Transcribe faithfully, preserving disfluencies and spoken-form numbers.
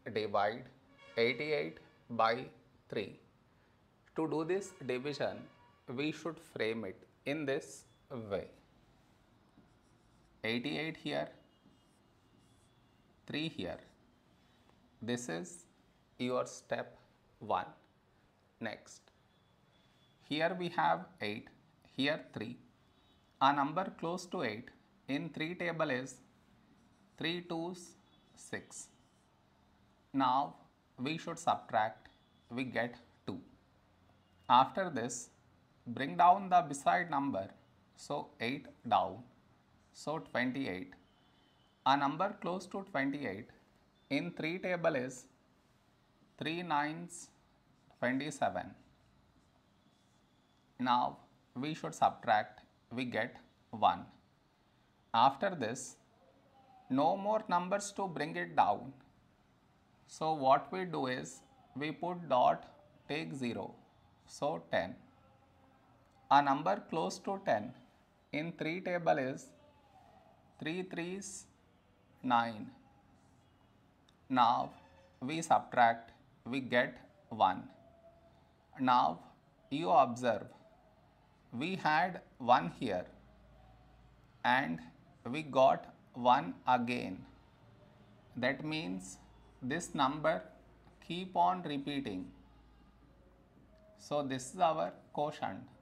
divide eighty-eight by three. To do this division, we should frame it in this way. eighty-eight here, three here. This is your step one. Next, here we have eight, here three. A number close to eight in three table is three twos, six. Now we should subtract, we get two. After this, bring down the beside number, so eight down, so twenty-eight. A number close to twenty-eight in three table is three nines, twenty-seven. Now we should subtract, we get one. After this, no more numbers to bring it down. So what we do is, we put dot, take zero, so ten. A number close to ten in three table is three threes, nine. Now we subtract, we get one. Now you observe, we had one here and we got one again. That means this number keep on repeating. So this is our quotient.